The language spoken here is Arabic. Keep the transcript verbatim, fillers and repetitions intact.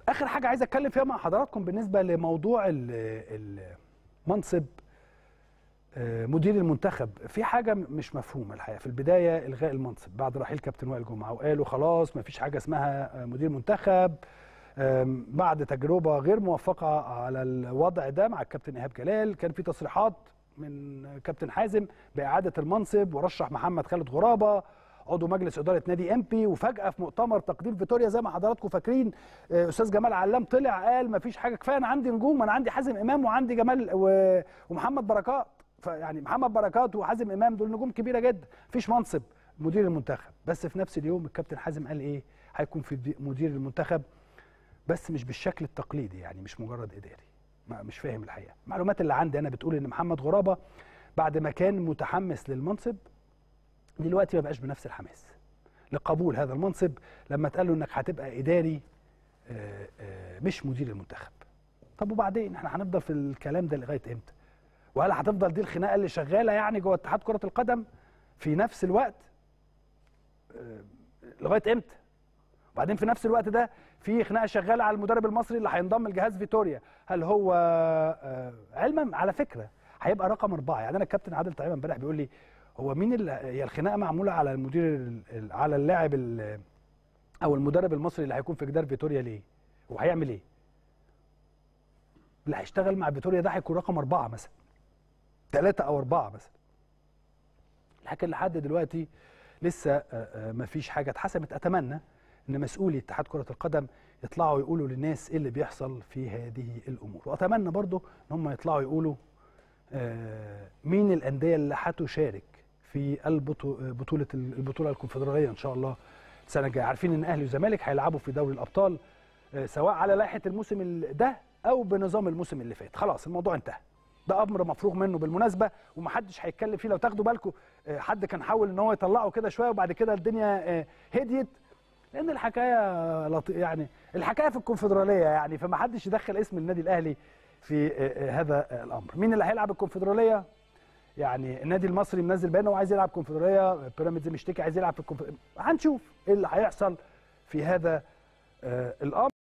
اخر حاجه عايز اتكلم فيها مع حضراتكم بالنسبه لموضوع المنصب مدير المنتخب. في حاجه مش مفهومه الحقيقه. في البدايه الغاء المنصب بعد رحيل كابتن وائل جمعه، وقالوا خلاص ما فيش حاجه اسمها مدير منتخب بعد تجربه غير موفقه على الوضع ده مع الكابتن ايهاب جلال. كان في تصريحات من كابتن حازم باعاده المنصب، ورشح محمد خالد غرابه عضو مجلس اداره نادي امبي. وفجاه في مؤتمر تقديم فيتوريا زي ما حضراتكم فاكرين استاذ جمال علام طلع قال ما فيش حاجه، كفايه انا عندي نجوم، انا عندي حازم امام وعندي جمال ومحمد بركات. فيعني محمد بركات وحازم امام دول نجوم كبيره جدا، مفيش منصب مدير المنتخب. بس في نفس اليوم الكابتن حازم قال ايه؟ هيكون في مدير المنتخب بس مش بالشكل التقليدي، يعني مش مجرد اداري. مش فاهم الحقيقه. المعلومات اللي عندي انا بتقول ان محمد غرابه بعد ما كان متحمس للمنصب دلوقتي ما بقاش بنفس الحماس لقبول هذا المنصب لما اتقال له انك هتبقى اداري مش مدير المنتخب. طب وبعدين احنا هنفضل في الكلام ده لغايه امتى؟ وهل هتفضل دي الخناقه اللي شغاله يعني جوه اتحاد كره القدم في نفس الوقت لغايه امتى؟ وبعدين في نفس الوقت ده في خناقه شغاله على المدرب المصري اللي هينضم لجهاز فيتوريا. هل هو علما على فكره هيبقى رقم اربعه؟ يعني انا الكابتن عادل طيب امبارح بيقول لي هو مين اللي هي الخناقه معموله على المدير على اللاعب او المدرب المصري اللي هيكون في جدار فيتوريا ليه؟ وهيعمل ايه؟ اللي هيشتغل مع فيتوريا ده هيكون رقم اربعه مثلا، ثلاثه او اربعه مثلا. لكن لحد دلوقتي لسه ما فيش حاجه اتحسمت. اتمنى ان مسؤولي اتحاد كره القدم يطلعوا يقولوا للناس ايه اللي بيحصل في هذه الامور، واتمنى برضو ان هم يطلعوا يقولوا مين الانديه اللي هتشارك في البطوله البطوله الكونفدراليه ان شاء الله السنه الجايه. عارفين ان اهلي وزمالك هيلعبوا في دوري الابطال سواء على لائحه الموسم ده او بنظام الموسم اللي فات. خلاص الموضوع انتهى، ده امر مفروغ منه بالمناسبه ومحدش هيتكلم فيه. لو تاخدوا بالكم حد كان حاول ان هو يطلعه كده شويه وبعد كده الدنيا هديت، لان الحكايه لط... يعني الحكايه في الكونفدراليه يعني، فما حدش يدخل اسم النادي الاهلي في هذا الامر. مين اللي هيلعب الكونفدراليه؟ يعني النادي المصري منزل بيانه وعايز يلعب كونفدراليه، بيراميدز مشتكي عايز يلعب في الكونفدراليه. هنشوف ايه اللي هيحصل في هذا الامر.